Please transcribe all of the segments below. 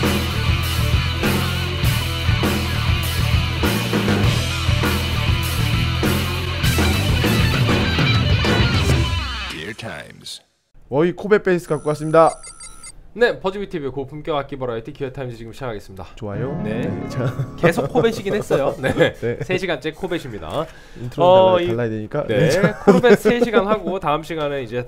워윅 코벳 베이스 갖고 왔습니다. 네, 버즈비TV의 고품격 악기 버라이티 기어타임즈 지금 시작하겠습니다. 좋아요. 네, 계속 코벳이긴 했어요. 네, 네. 3시간째 코벳입니다. 인트로는 달라야 되니까. 네, 코벳 3시간 하고 다음 시간에 이제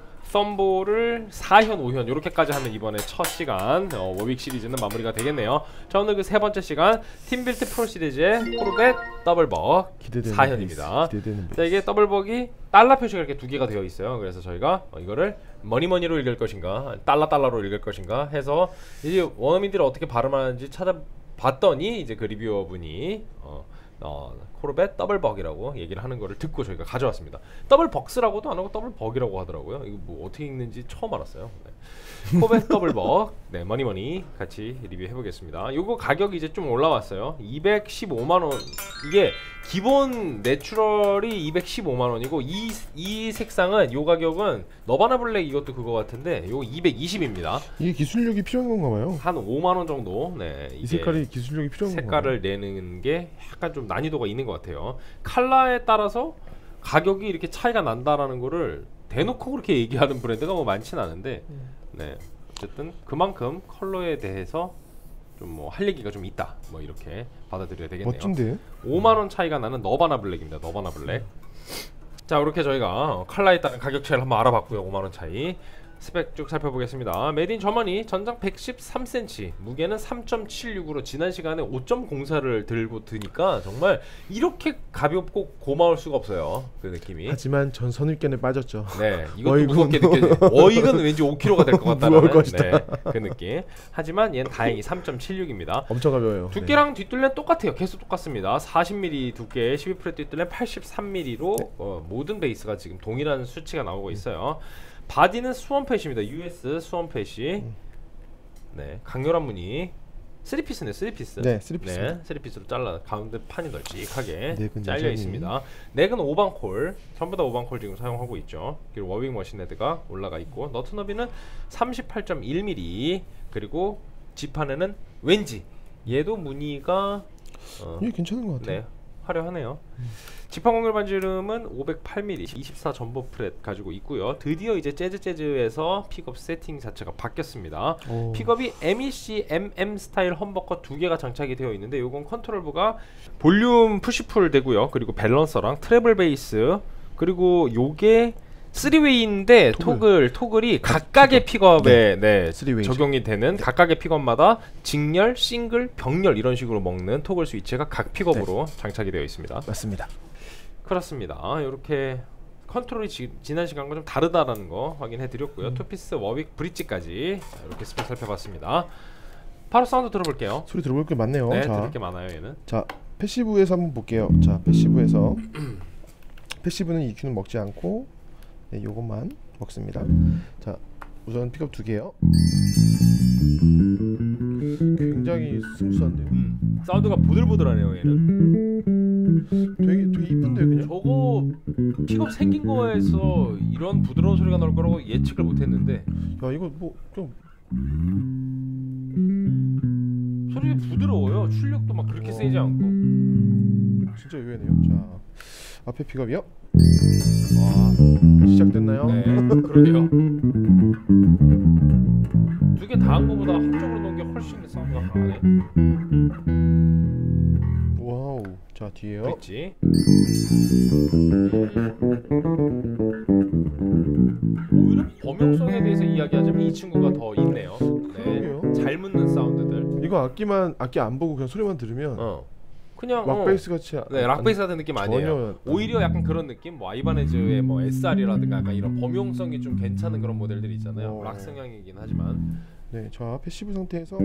썸보를 4현, 5현 이렇게까지 하면 이번에 첫 시간 워윅 시리즈는 마무리가 되겠네요. 자, 오늘 그 세 번째 시간 팀빌트 프로 시리즈의 코벳 더블벅 4현입니다. 자, 이게 더블벅이 달러 표시가 이렇게 두 개가 되어 있어요. 그래서 저희가 이거를 머니머니로 읽을 것인가 달러로 읽을 것인가 해서 이제 원어민들이 어떻게 발음하는지 찾아봤더니 이제 그 리뷰어분이 코르벳 더블벅이라고 얘기를 하는 거를 듣고 저희가 가져왔습니다. 더블벅스라고도 안 하고 더블벅이라고 하더라고요. 이거 뭐 어떻게 읽는지 처음 알았어요. 네. 코벳 더블벅, 네, 머니머니 같이 리뷰해 보겠습니다. 요거 가격이 이제 좀 올라왔어요. 215만 원. 이게 기본 내추럴이 215만 원이고 이 색상은 요 가격은 너바나 블랙 이것도 그거 같은데 요거 220입니다. 이게 기술력이 필요한 건가 봐요. 한 5만 원 정도. 네. 이 색깔이 기술력이 필요한 건가 봐요. 색깔을 내는 게 약간 좀 난이도가 있는 것 같아요. 컬러에 따라서 가격이 이렇게 차이가 난다라는 거를 대놓고 그렇게 얘기하는 브랜드가 뭐 많진 않은데 네, 어쨌든 그만큼 컬러에 대해서 좀 뭐 할 얘기가 좀 있다 뭐 이렇게 받아들여야 되겠네요. 멋진데? 5만원 차이가 나는 너바나 블랙입니다. 너바나 블랙. 자, 이렇게 저희가 컬러에 따른 가격 차이를 한번 알아봤고요. 5만원 차이 스펙 쭉 살펴보겠습니다. 메딘 저머니 전장 113cm, 무게는 3.76으로 지난 시간에 5.04를 들고 드니까 정말 이렇게 가볍고 고마울 수가 없어요. 그 느낌이. 하지만 전 선입견에 빠졌죠. 네, 이것도 무겁게 느껴져요. 워윅은 왠지 5kg가 될 것 같다는 네, 그 느낌. 하지만 얘는 다행히 3.76입니다. 엄청 가벼워요. 두께랑 뒷둘레는 똑같아요. 계속 똑같습니다. 40mm 두께, 12프렛 뒷둘레는 83mm로 네. 모든 베이스가 지금 동일한 수치가 나오고 있어요. 바디는 수원팻입니다. US 수원팻이 네, 강렬한 무늬 3피스네. 3피스. 네, 3피스. 네, 3피스로 잘라 가운데 판이 널찍하게 잘려 여전히. 있습니다. 넥은 5방콜, 전부 다 5방콜 지금 사용하고 있죠. 그리고 워윅 머신헤드가 올라가 있고 너트 너비는 38.1mm, 그리고 지판에는 왠지 얘도 무늬가 이게 괜찮은 것 같아요. 네, 화려하네요. 지판 공률 반지름은 508mm, 24 전보 프렛 가지고 있고요. 드디어 이제 재즈에서 픽업 세팅 자체가 바뀌었습니다. 픽업이 MEC MM 스타일 험버커 두 개가 장착이 되어 있는데 요건 컨트롤부가 볼륨 푸시풀 되고요. 그리고 밸런서랑 트래블 베이스, 그리고 요게 3웨이인데 토글이 각각의 픽업에 네, 적용이 되는 각각의 픽업마다 직렬, 싱글, 병렬 이런 식으로 먹는 토글 스위치가 각 픽업으로 장착이 되어 있습니다. 맞습니다. 그렇습니다. 이렇게 컨트롤이 지난 시간과 좀 다르다라는 거 확인해 드렸고요. 투피스 워윅 브릿지까지 이렇게 스펙 살펴봤습니다. 바로 사운드 들어볼게요. 소리 들어볼 게 많네요. 네, 자, 들을 게 많아요. 얘는. 자, 패시브에서 한번 볼게요. 자, 패시브에서 패시브는 EQ는 먹지 않고 네, 요것만 먹습니다. 자, 우선 픽업 두 개요. 굉장히 스무스한데요. 사운드가 보들보들하네요. 얘는 되게 이쁜데 그냥. 저거 픽업 생긴 거에서 이런 부드러운 소리가 나올 거라고 예측을 못했는데 야, 이거 뭐 좀 소리 부드러워요. 출력도 막 그렇게 세지 않고 진짜 의외네요. 자, 앞에 픽업이요. 와, 시작됐나요? 네, 그러게요. 두 개 다 한 거보다 한쪽으로 놓은 게 훨씬 사운드가 강하네. 와우. 자, 뒤에요. 있지. 오히려 범용성에 대해서 이야기하자면 이 친구가 더 있네요. 네, 잘 묻는 사운드들. 이거 악기 안 보고 그냥 소리만 들으면 그냥 락베이스 같이 네, 락베이스 같은 느낌 아니에요. 오히려 약간 그런 느낌, 뭐 아이바네즈의 뭐 SR이라든가 약간 이런 범용성이 좀 괜찮은 그런 모델들이 있잖아요. 락 성향이긴 하지만. 네, 자, 패시브 상태에서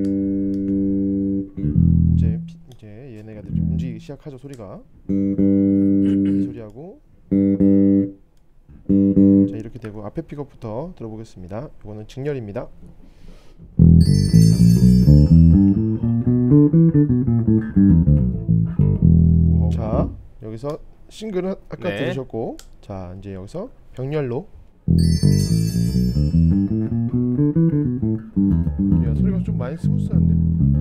이제 얘네가 좀 움직이기 시작하죠. 소리가 이 소리하고 자, 이렇게 되고 앞에 픽업부터 들어보겠습니다. 이거는 직렬입니다. 자, 여기서 싱글은 아까 들으셨고, 자, 이제 여기서 병렬로 야, 소리가 좀 많이 스무스한데.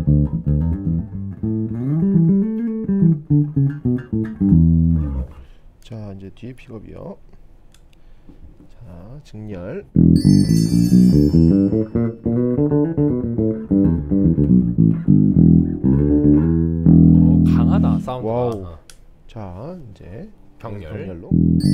자, 이제 뒤에 픽업이요. 자, 직렬. 강하다 사운드가. 와우. 자, 이제 병렬. 병렬로.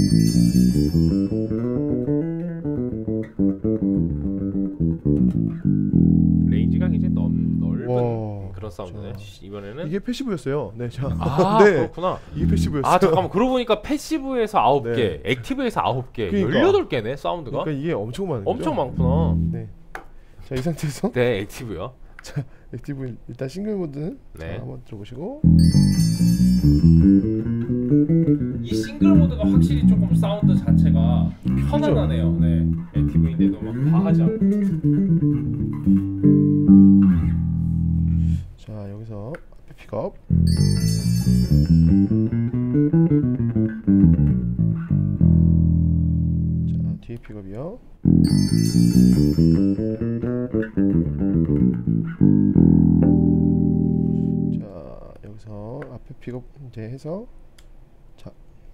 레인지가 굉장히 넓은 와. 그런 사운드네. 자, 이번에는 이게 패시브였어요. 네, 자. 아 네, 그렇구나. 이게 패시브였어요. 아 잠깐만, 그러고 보니까 패시브에서 9개, 네. 액티브에서 9개, 그러니까. 18개네 사운드가. 그러니까 이게 엄청 많은 거죠. 엄청 많구나. 네. 자, 이 상태에서 네, 액티브요. 자, 액티브 일단 싱글 모드 네. 자, 한번 들어보시고. 이 싱글 모드가 확실히 조금 사운드 자체가 편안하네요. 네, 액티브인데도 막 과하지 않고. 자, 여기서 앞에 픽업. 자, 뒤에 픽업이요. 자, 여기서 앞에 픽업 이제 해서 자,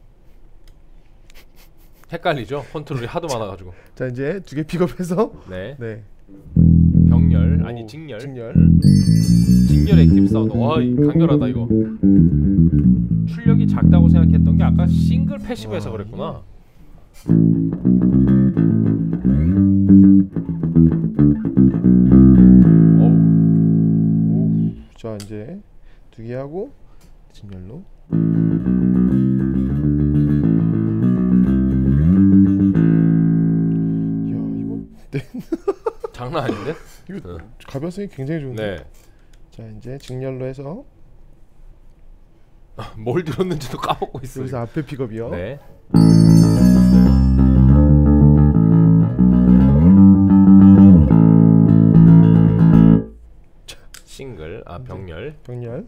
헷갈리죠? 컨트롤이 하도 많아가지고. 자 이제 두 개 픽업해서 네, 네. 병렬 아니 오, 직렬. 직렬. 직렬 액티브 사운드. 와, 강렬하다 이거. 출력이 작다고 생각했던 게 아까 싱글 패시브에서 와, 그랬구나. 어우. 오. 자, 이제 두 개 하고 직렬로. 야, 이거 네. 장난 아닌데? 이거 가변성이 굉장히 좋은데. 네. 자, 이제 직렬로 해서 뭘 들었는지도 까먹고 있어요. 여기서 앞에 픽업이요. 네. 싱글, 아 병렬. 병렬.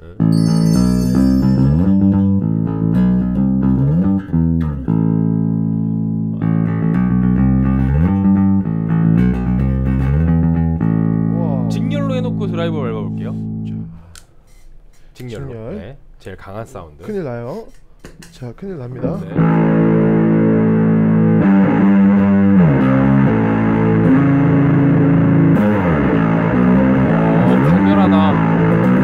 와. 직렬로 해놓고 드라이버 밟아볼게요. 자, 직렬로. 직렬. 네. 제일 강한 사운드. 큰일 나요. 자, 큰일 납니다. 네. 강렬하다.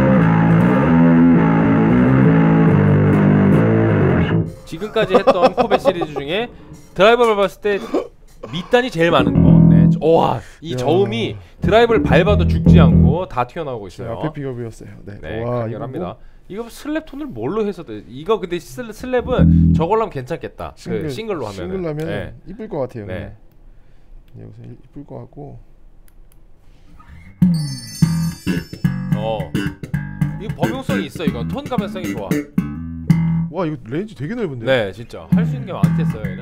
지금까지 했던 코베 시리즈 중에 드라이버 밟았을 때 밑단이 제일 많은 거. 네. 와, 이 야. 저음이 드라이브를 밟아도 죽지 않고 다 튀어나오고 자, 있어요. 앞에 픽업이었어요. 네. 네, 와, 강렬합니다. 이거 이거 슬랩 톤을 뭘로 해서 이거 근데 슬랩은 저걸로 하면 괜찮겠다. 그 싱글로 하면. 싱글로 하면 네. 이쁠 것 같아요. 네. 여기서 이쁠 것 같고. 이거 범용성이 있어. 이거 톤 감염성이 좋아. 와, 이거 레인지 되게 넓은데. 네, 진짜 할 수 있는 게 많겠어요, 얘는.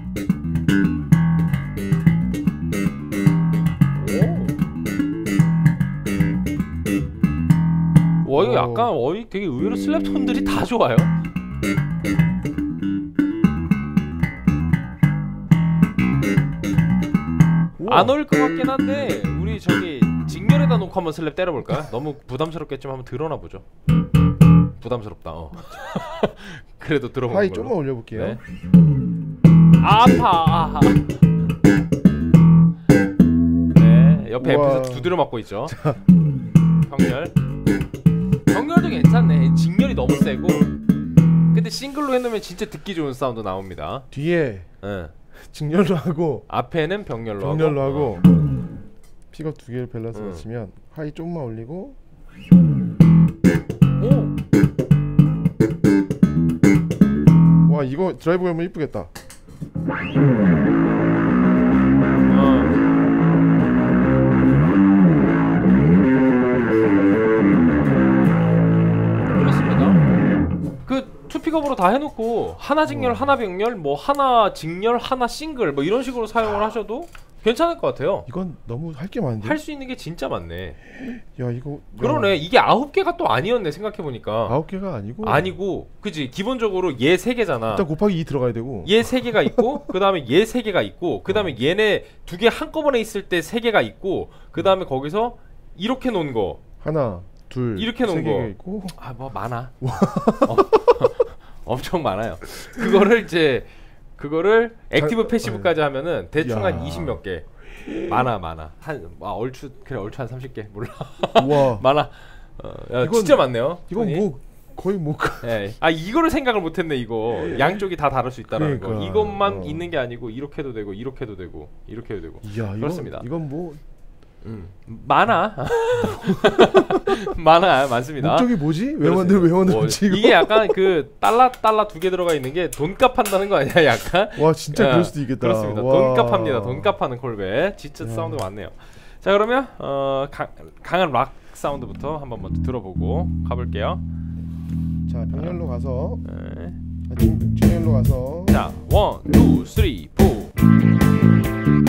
오. 와, 이거 약간 되게 의외로 슬랩 톤들이 다 좋아요. 우와. 안 어울릴 것 같긴 한데 우리 저기 직렬에다 놓고 한번 슬랩 때려볼까요? 너무 부담스럽겠지만 한번 들어나 보죠. 부담스럽다. 그래도 들어보는 하이 걸로. 좀만 올려볼게요. 네. 아파. 네, 옆에 우와. F에서 두드려 맞고 있죠. 병렬. 병렬도 괜찮네. 직렬이 너무 세고. 근데 싱글로 해놓으면 진짜 듣기 좋은 사운드 나옵니다. 뒤에 네. 직렬로 하고 앞에는 병렬로 병렬로 하고. 하고 픽업 두 개를 밸런스 맞추면 하이 좀만 올리고. 오. 와, 이거 드라이브 가면 이쁘겠다. 그렇습니다. 그 투픽업으로 다 해놓고 하나 직렬, 하나 병렬, 뭐 하나 직렬, 하나 싱글 뭐 이런 식으로 사용을 하셔도 괜찮을 것 같아요. 이건 너무 할 게 많은데. 할 수 있는 게 진짜 많네. 야 이거. 그러네. 이게 9개가 또 아니었네 생각해보니까. 9개가 아니고. 아니고 그치. 기본적으로 얘 3개잖아. 일단 곱하기 2 들어가야 되고. 얘 3개가 있고 그 다음에 얘 3개가 있고 그 다음에 얘네 2개 한꺼번에 있을 때 3개가 있고 그 다음에 거기서 이렇게 놓은 거 하나 둘 이렇게 놓은 3개가 거 있고. 아 뭐 많아. 엄청 많아요. 그거를 이제 그거를 액티브 패시브까지 하면은 대충 야. 한 20몇 개. 많아. 얼추 한 30개 몰라. 와. 많아. 야, 이건, 진짜 많네요. 이건 뭐 거의 뭐. 예. 아 이거를 생각을 못했네 이거. 양쪽이 다 다를 수 있다라는 거. 그러니까. 이것만 있는 게 아니고 이렇게도 되고 이렇게도 되고 이렇게도 되고. 야, 그렇습니다. 이건 뭐. 많아. 많습니다. 목적이 뭐지? 왜 만들었지 이거? 이게 약간 그 달러 2개 들어가 있는 게 돈값 한다는 거 아니야 약간? 와 진짜 그럴 수도 있겠다. 그렇습니다. 와. 돈값 합니다. 돈값 하는 콜벳. 진짜 사운드 많네요. 자 그러면 강한 락 사운드부터 한번 먼저 들어보고 가볼게요. 자 병렬로 가서. 네. 정렬로 가서. 자 1, 2, 3, 4.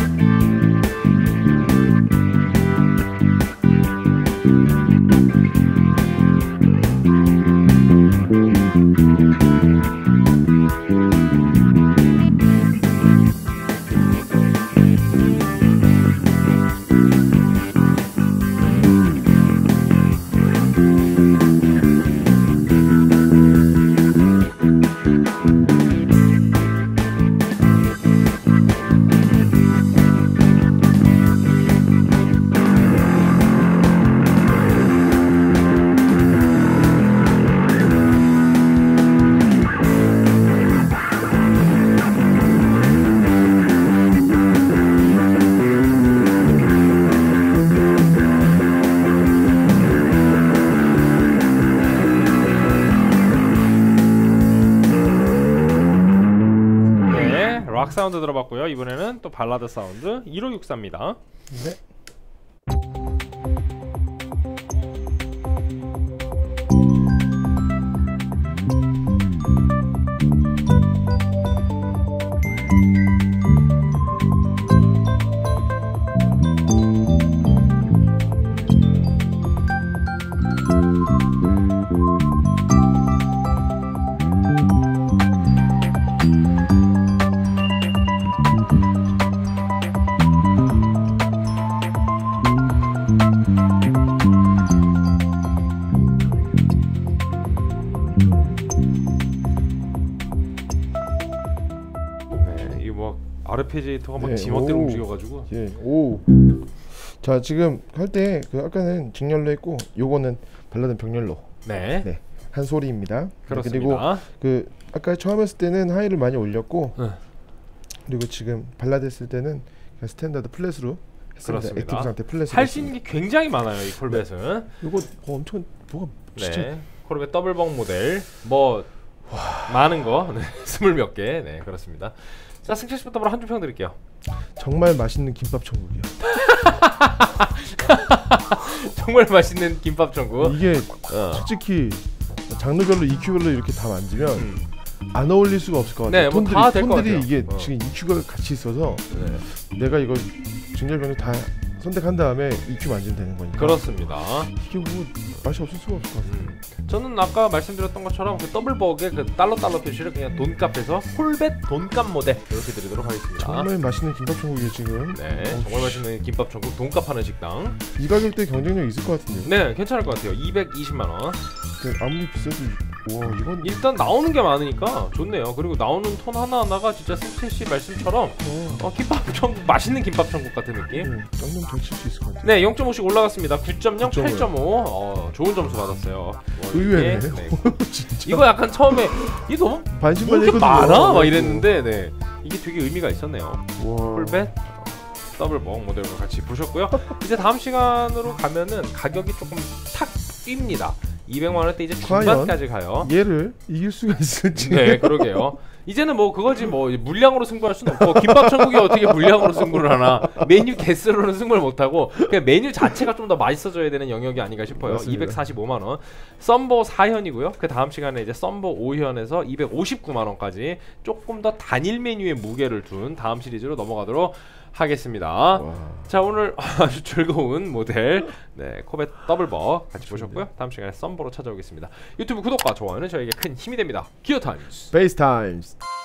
락 사운드 들어봤고요. 이번에는 또 발라드 사운드 1564입니다. 네. 아르페지에이터가 막 네, 지멋대로 오. 움직여가지고. 예. 오. 자 지금 할 때 그 아까는 직렬로 했고 요거는 발라드 병렬로. 네. 네. 한 소리입니다. 그렇습니다. 그리고 그 아까 처음 했을 때는 하이를 많이 올렸고 네. 그리고 지금 발라드 했을 때는 그냥 스탠다드 플랫으로 했습니다. 그렇습니다. 액티브 상태 플랫으로. 할 수 있는 게 굉장히 많아요 이 콜벳은. 이거 엄청 뭐가 진짜. 네. 콜벳 더블벙 모델 뭐 많은 거 네. 20몇 개. 네 그렇습니다. 자 승철 씨부터 바로 한 줄 평 드릴게요. 정말 맛있는 김밥 천국이요. 정말 맛있는 김밥 천국. 이게 솔직히 장르별로 EQ별로 이렇게 다 만지면 안 어울릴 수가 없을 것 같아요. 네, 뭐 다 될 것 톤들이 같아요. 이게 지금 EQ가 같이 있어서 네. 내가 이거 증렬병을 다 선택한 다음에 EQ 만지면 되는 거니까. 그렇습니다. 이게 뭐 맛이 없을 수가 없을 것 같아요. 저는 아까 말씀드렸던 것처럼 그 더블벅의 그 달러 표시를 그냥 돈값에서 콜벳 돈값 모델 이렇게 드리도록 하겠습니다. 정말 맛있는 김밥 천국이에요 지금. 네, 정말 맛있는 김밥 천국 돈값 하는 식당. 이 가격대 경쟁력 있을 것 같은데요. 네, 괜찮을 것 같아요. 220만 원. 아무리 비싸도 와 이건 일단 나오는 게 많으니까 좋네요. 그리고 나오는 톤 하나하나가 진짜 승철 씨 말씀처럼 김밥 천국 맛있는 김밥 천국 같은 느낌. 짱좀 잘 칠 수 있을 것 같아요. 네, 0.5씩 올라갔습니다. 9.0, 9.5. 8.5. 좋은 점수 받았어요. 의외네. 네. 진짜. 이거 약간 처음에 이게 너무 뭐 반신반의 이렇게 많아? 막 이랬는데 네. 이게 되게 의미가 있었네요. 와. 콜벳 더블벙 모델로 같이 보셨고요. 이제 다음 시간으로 가면은 가격이 조금 탁 뜁니다. 200만 원대 이제 중반까지 가요. 얘를 이길 수가 있을지. 네, 그러게요. 이제는 뭐 그거지 뭐 물량으로 승부할 수는 없고 김밥 천국이 어떻게 물량으로 승부를 하나. 메뉴 개수로는 승부를 못하고 그냥 메뉴 자체가 좀 더 맛있어져야 되는 영역이 아닌가 싶어요. 맞습니다. 245만 원. 썸보 4현이고요. 그 다음 시간에 이제 썸보 5현에서 259만 원까지 조금 더 단일 메뉴의 무게를 둔 다음 시리즈로 넘어가도록 하겠습니다. 와. 자, 오늘 아주 즐거운 모델 코벳 더블버 같이 보셨고요. 다음 시간에 썸보로 찾아오겠습니다. 유튜브 구독과 좋아요는 저에게 큰 힘이 됩니다. 기어 타임스 베이스 타임스.